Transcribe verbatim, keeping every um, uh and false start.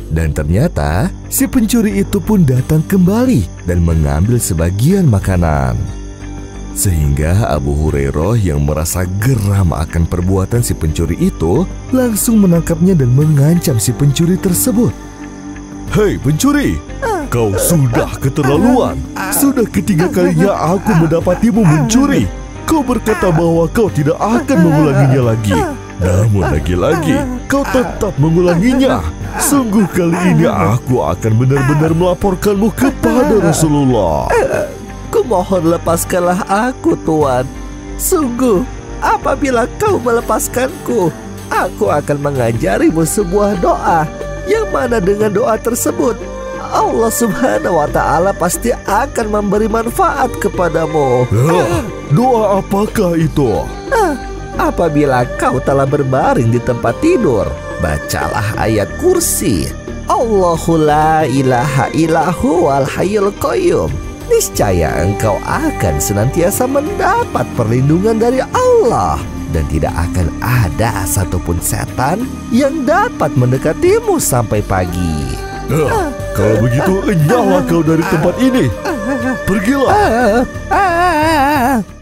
Dan ternyata si pencuri itu pun datang kembali dan mengambil sebagian makanan. Sehingga Abu Hurairah yang merasa geram akan perbuatan si pencuri itu langsung menangkapnya dan mengancam si pencuri tersebut. "Hei pencuri, kau sudah keterlaluan. Sudah ketiga kalinya aku mendapatimu mencuri. Kau berkata bahwa kau tidak akan mengulanginya lagi. Namun lagi-lagi kau tetap mengulanginya. Sungguh kali ini aku akan benar-benar melaporkanmu kepada Rasulullah." "Kumohon lepaskanlah aku, Tuan. Sungguh, apabila kau melepaskanku, aku akan mengajarimu sebuah doa, yang mana dengan doa tersebut Allah Subhanahu wa Ta'ala pasti akan memberi manfaat kepadamu." Ah, doa apakah itu? Ah, apabila kau telah berbaring di tempat tidur, bacalah ayat kursi. Allahu la ilaha illahu wal hayyul qayyum. Niscaya engkau akan senantiasa mendapat perlindungan dari Allah, dan tidak akan ada satupun setan yang dapat mendekatimu sampai pagi. Ah, kalau begitu enyahlah kau dari tempat ini. Pergilah. Ah, ah, ah.